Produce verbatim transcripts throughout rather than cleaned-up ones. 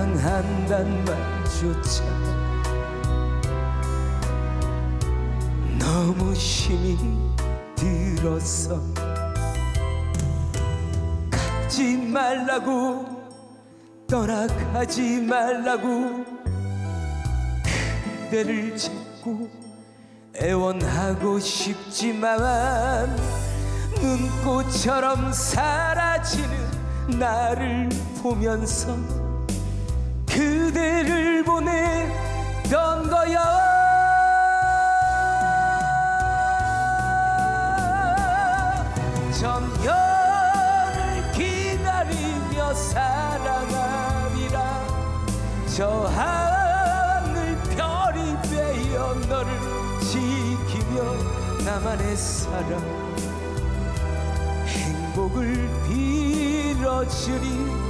사랑한단 말조차 너무 힘이 들어서 가지 말라고 떠나가지 말라고 그대를 찾고 애원하고 싶지만 눈꽃처럼 사라지는 나를 보면서 그대를 보냈던 거야. 정열을 기다리며 사랑하리라. 저 하늘 별이 되어 너를 지키며 나만의 사랑 행복을 빌어주리.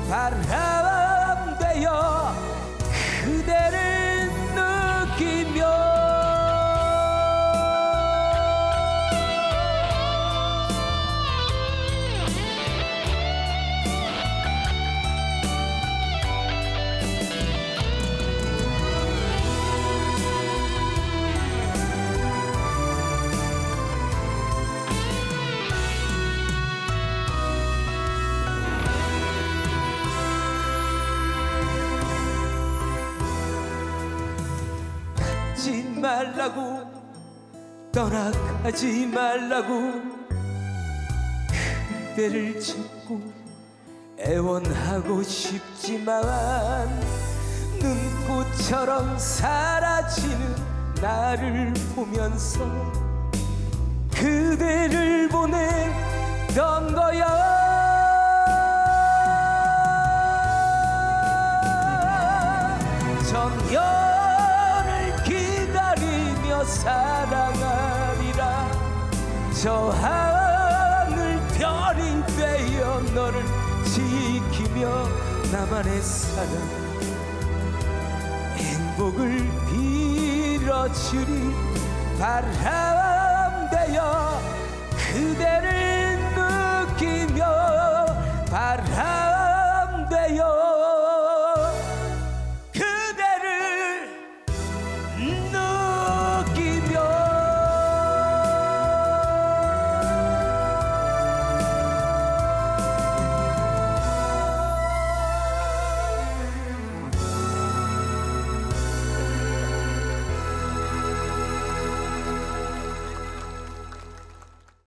바람 되어 그대를 느끼며 가지 말라고 떠나가지 말라고 그대를 찾고 애원하고 싶지만 눈꽃처럼 사라지는 나를 보면서 그대를 보냈던 거야. 정열을 기다리며 사랑하리라. 저 하늘 별이 되어 너를 지키며 나만의 사랑 행복을 빌어주리. 바람 되어 그대